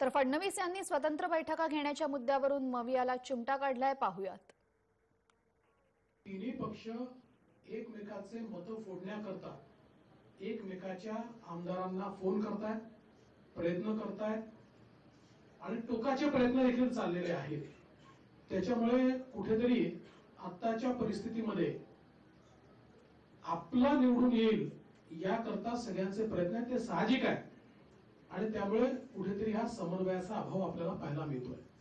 तर फडणवीस यांनी स्वतंत्र बैठका घेण्याच्या मुद्द्यावरून मवियाला चिमटा काढलाय, पाहूयात। तिन्ही पक्ष एकमेकाचे मतं फोडण्याकरता एकमेकाच्या आमदारांना फोन करतायत, प्रयत्न करतायत आणि टोकाचे प्रयत्न देखील चाललेले आहेत। त्याच्यामुळे कुठेतरी आत्ताच्या परिस्थितीमध्ये आपला निवडून येईल याकरता सगळ्यांचे प्रयत्न आहेत, ते साहजिक आहे आणि त्यामुळे कुठेतरी हा समन्वयाचा अभाव आपल्याला पाहायला मिळतोय।